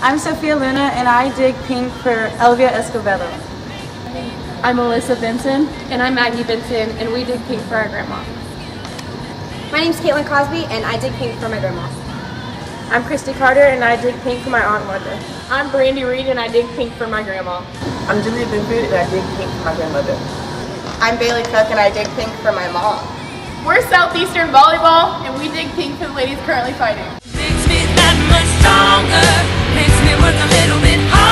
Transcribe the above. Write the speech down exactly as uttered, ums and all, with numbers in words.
I'm Sophia Luna, and I dig pink for Elvia Escobedo. I'm Alyssa Benson. And I'm Maggie Benson, and we dig pink for our grandma. My name's Caitlin Cosby, and I dig pink for my grandma. I'm Christy Carter, and I dig pink for my Aunt Mother. I'm Brandy Reed, and I dig pink for my grandma. I'm Julia Binford, and I dig pink for my grandmother. I'm Bailey Cook, and I dig pink for my mom. We're Southeastern Volleyball, and we dig pink for the ladies currently fighting. Makes me that much stronger, makes me work a little bit harder.